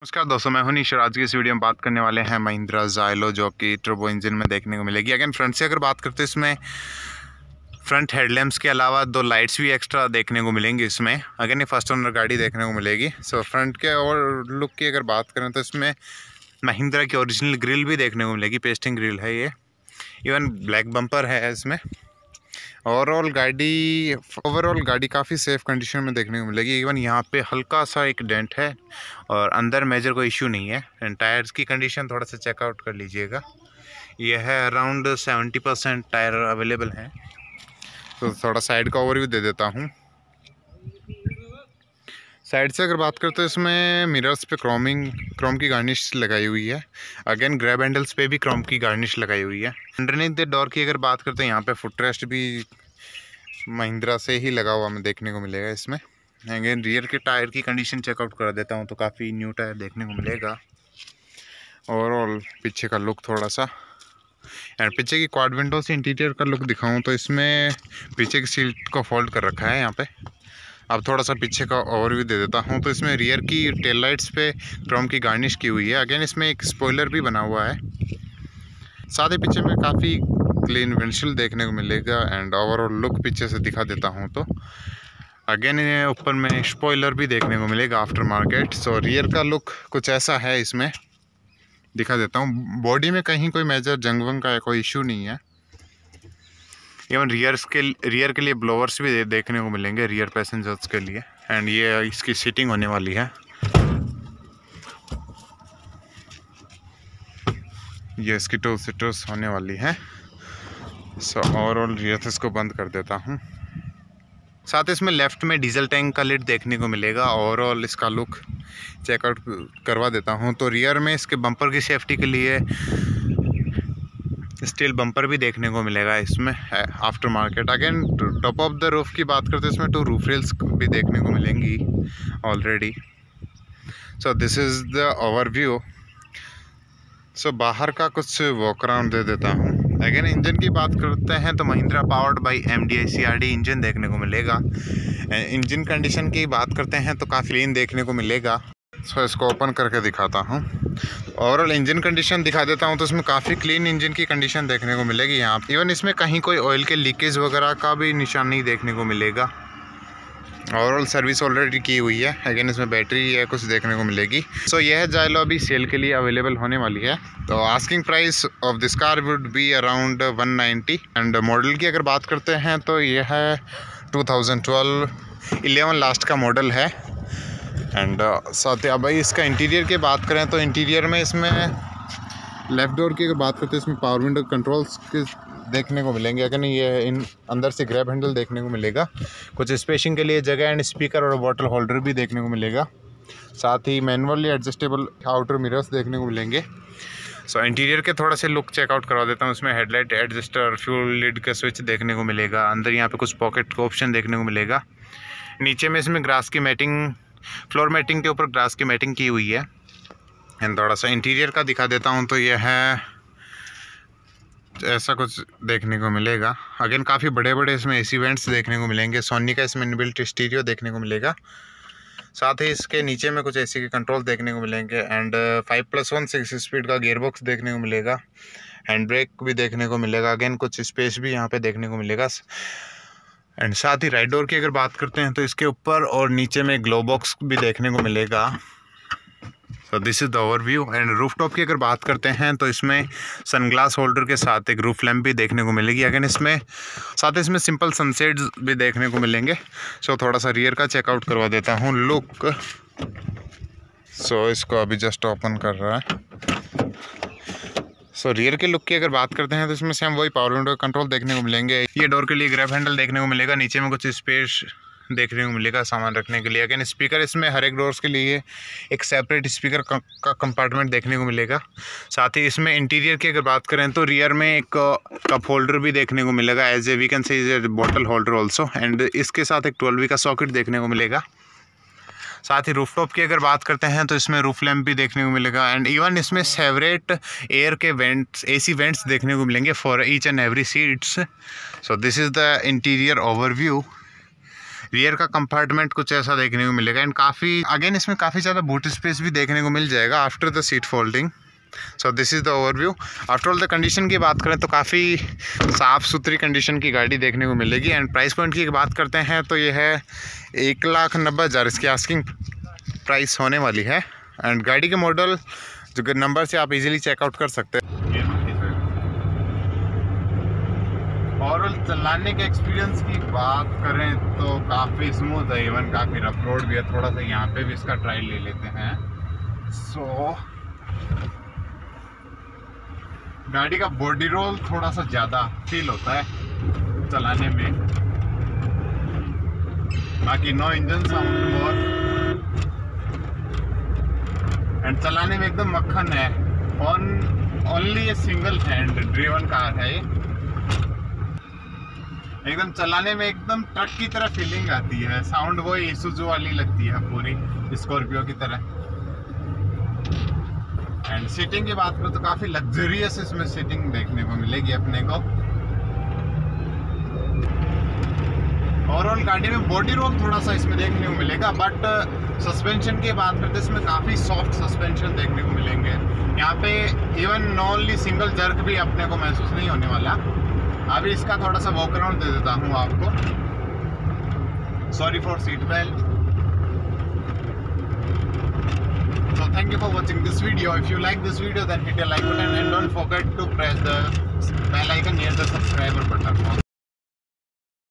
नमस्कार दोस्तों, मैं हूं निश और आज की इस वीडियो में बात करने वाले हैं महिंद्रा ज़ाइलो, जो कि टर्बो इंजन में देखने को मिलेगी। अगेन फ्रंट से अगर बात करते हैं, इसमें फ्रंट हेडलैम्प्स के अलावा दो लाइट्स भी एक्स्ट्रा देखने को मिलेंगी इसमें। अगेन ये फर्स्ट ओनर गाड़ी देखने को मिलेगी। सो फ्रंट के और लुक की अगर बात करें तो इसमें महिंद्रा की ओरिजिनल ग्रिल भी देखने को मिलेगी। पेस्टिंग ग्रिल है ये, इवन ब्लैक बम्पर है इसमें। ओवरऑल गाड़ी काफ़ी सेफ़ कंडीशन में देखने को मिलेगी। इवन यहाँ पे हल्का सा एक डेंट है और अंदर मेजर कोई इशू नहीं है। एंड टायर्स की कंडीशन थोड़ा सा चेकआउट कर लीजिएगा। यह है अराउंड 70% टायर अवेलेबल हैं। तो थोड़ा साइड का ओवरव्यू दे देता हूँ। साइड से अगर बात करते तो इसमें मिरर्स पे क्रोम की गार्निश लगाई हुई है। अगेन ग्रैब हैंडल्स पे भी क्रोम की गार्निश लगाई हुई है। अंडरनीथ द डोर की अगर बात करते हैं, यहाँ पे फुट रेस्ट भी महिंद्रा से ही लगा हुआ हमें देखने को मिलेगा इसमें। अगेन रियर के टायर की कंडीशन चेकआउट करा देता हूँ तो काफ़ी न्यू टायर देखने को मिलेगा। ओवरऑल पीछे का लुक थोड़ा सा, एंड पीछे की क्वाड विंडो से इंटीरियर का लुक दिखाऊँ तो इसमें पीछे की सीट को फोल्ड कर रखा है यहाँ पे। अब थोड़ा सा पीछे का ओवरव्यू दे देता हूँ तो इसमें रियर की टेल लाइट्स पे क्रोम की गार्निश की हुई है। अगेन इसमें एक स्पॉइलर भी बना हुआ है। साथ ही पीछे में काफ़ी क्लीन विंडशील्ड देखने को मिलेगा। एंड ओवरऑल लुक पीछे से दिखा देता हूँ तो अगेन ऊपर में स्पॉइलर भी देखने को मिलेगा आफ्टर मार्केट। सो रियर का लुक कुछ ऐसा है, इसमें दिखा देता हूँ। बॉडी में कहीं कोई मेजर जंग वंग का कोई इशू नहीं है। इवन रियर के लिए ब्लोवर्स भी देखने को मिलेंगे रियर पैसेंजर्स के लिए। एंड ये इसकी सीटिंग होने वाली है। ये इसकी 2 सीटर्स होने वाली है। सो ओवरऑल रियर से इसको बंद कर देता हूँ। साथ ही इसमें लेफ्ट में डीजल टैंक का लिड देखने को मिलेगा। ओवरऑल इसका लुक चेकआउट करवा देता हूँ तो रियर में इसके बम्पर की सेफ्टी के लिए स्टील बम्पर भी देखने को मिलेगा इसमें aftermarket. Again top of the roof की बात करते हैं, इसमें 2 रूफ रेल्स भी देखने को मिलेंगी already. So this is the overview. So बाहर का कुछ वॉक अराउंड दे देता हूँ। अगेन इंजन की बात करते हैं तो Mahindra powered by MDI CRD engine देखने को मिलेगा। इंजन कंडीशन की बात करते हैं तो काफ़ी क्लीन देखने को मिलेगा। सो इसको ओपन करके दिखाता हूँ। ओवरऑल इंजन कंडीशन दिखा देता हूँ तो इसमें काफ़ी क्लीन इंजन की कंडीशन देखने को मिलेगी यहाँ। इवन इसमें कहीं कोई ऑयल के लीकेज वगैरह का भी निशान नहीं देखने को मिलेगा। ओवरऑल सर्विस ऑलरेडी की हुई है। अगेन इसमें बैटरी है कुछ देखने को मिलेगी। सो यह ज़ाइलो अभी सेल के लिए अवेलेबल होने वाली है। तो asking price of this car would be around 190। And model की अगर बात करते हैं तो यह है 2012 11 लास्ट का मॉडल है। एंड साथ ही अब भाई इसका इंटीरियर की बात करें तो इंटीरियर में इसमें लेफ़्ट डोर की अगर बात करते हैं, इसमें पावर विंडो कंट्रोल्स के देखने को मिलेंगे। अगर नहीं, ये इन अंदर से ग्रैब हैंडल देखने को मिलेगा। कुछ स्पेसिंग के लिए जगह एंड स्पीकर और बॉटल होल्डर भी देखने को मिलेगा। साथ ही मैनुअली एडजस्टेबल आउटर मिरर्स देखने को मिलेंगे। सो इंटीरियर के थोड़ा से लुक चेकआउट करवा देता हूँ। इसमें हेडलाइट एडजस्टर, फ्यूल लिड का स्विच देखने को मिलेगा। अंदर यहाँ पे कुछ पॉकेट का ऑप्शन देखने को मिलेगा। नीचे में इसमें ग्रास की मैटिंग, फ्लोर मैटिंग के ऊपर ग्रास की मैटिंग की हुई है। एंड थोड़ा सा इंटीरियर का दिखा देता हूँ तो यह है ऐसा कुछ देखने को मिलेगा। अगेन काफ़ी बड़े बड़े इसमें AC वेंट्स देखने को मिलेंगे। सोनी का इसमें इनबिल्ट स्टीरियो देखने को मिलेगा। साथ ही इसके नीचे में कुछ AC के कंट्रोल देखने को मिलेंगे। एंड 5+1 6 स्पीड का गियरबॉक्स देखने को मिलेगा। हैंड ब्रेक भी देखने को मिलेगा। अगेन कुछ स्पेस भी यहाँ पे देखने को मिलेगा। एंड साथ ही राइट डोर की अगर बात करते हैं तो इसके ऊपर और नीचे में ग्लो बॉक्स भी देखने को मिलेगा। तो this is the overview. And roof top की अगर बात करते हैं तो इसमें सनग्लास होल्डर के साथ एक रूफ लैम्प भी देखने को मिलेगी। अगेन इसमें सिंपल सनसेट्स भी देखने को मिलेंगे। सो थोड़ा सा रियर का चेकआउट करवा देता हूँ लुक। सो इसको अभी जस्ट ओपन कर रहा है। सो रियर के लुक की अगर बात करते हैं तो इसमें से हम वही पावर विंडो कंट्रोल देखने को मिलेंगे। ये डोर के लिए ग्रैब हैंडल देखने को मिलेगा। नीचे में कुछ स्पेस देखने को मिलेगा सामान रखने के लिए। अगेन स्पीकर, इसमें हर एक डोर्स के लिए एक सेपरेट स्पीकर का कंपार्टमेंट देखने को मिलेगा। साथ ही इसमें इंटीरियर की अगर बात करें तो रियर में एक कप होल्डर भी देखने को मिलेगा। As a we can say is a bottle holder also. And इसके साथ एक 12V का सॉकेट देखने को मिलेगा। साथ ही रूफटॉप की अगर बात करते हैं तो इसमें रूफ लैम्प भी देखने को मिलेगा। एंड इवन इसमें सेवरेट एयर के वेंट्स, AC वेंट्स देखने को मिलेंगे for each and every seats. So this is the interior overview. Rear का कंपार्टमेंट कुछ ऐसा देखने को मिलेगा एंड काफ़ी अगेन इसमें काफ़ी ज़्यादा बूट स्पेस भी देखने को मिल जाएगा after the seat folding. So this is the overview. After all the condition की बात करें तो काफ़ी साफ़ सुथरी कंडीशन की गाड़ी देखने को मिलेगी एंड प्राइस पॉइंट की बात करते हैं तो ये है 1,90,000 इसकी आस्किंग प्राइस होने वाली है एंड गाड़ी के मॉडल जो नंबर से आप इजीली चेकआउट कर सकते हैं। और चलाने के एक्सपीरियंस की बात करें तो काफ़ी स्मूथ है, इवन काफ़ी रफ रोड भी है। थोड़ा सा यहाँ पे भी इसका ट्रायल ले लेते हैं। सो गाड़ी का बॉडी रोल थोड़ा सा ज़्यादा फील होता है चलाने में, बाकी नो इंजन साउंड और एंड चलाने में एकदम मक्खन है। Only a single hand driven car है ये, एकदम चलाने में एकदम ट्रक की तरह फीलिंग आती है। साउंड वो ईसुजू वाली लगती है पूरी स्कॉर्पियो की तरह। एंड सीटिंग की बात करें तो काफ़ी लग्जरियस इसमें सीटिंग देखने को मिलेगी अपने को। ओवरऑल गाड़ी में बॉडी रोल थोड़ा सा इसमें देखने को मिलेगा, बट सस्पेंशन की बात करते हैं इसमें काफ़ी सॉफ्ट सस्पेंशन देखने को मिलेंगे। यहाँ पे इवन ओनली सिंगल जर्क भी अपने को महसूस नहीं होने वाला। अभी इसका थोड़ा सा वॉक अराउंड दे देता हूँ आपको। Sorry for seat belt. So thank you for watching this video. If you like this video, then hit a like button and don't forget to press the bell icon near the subscriber button.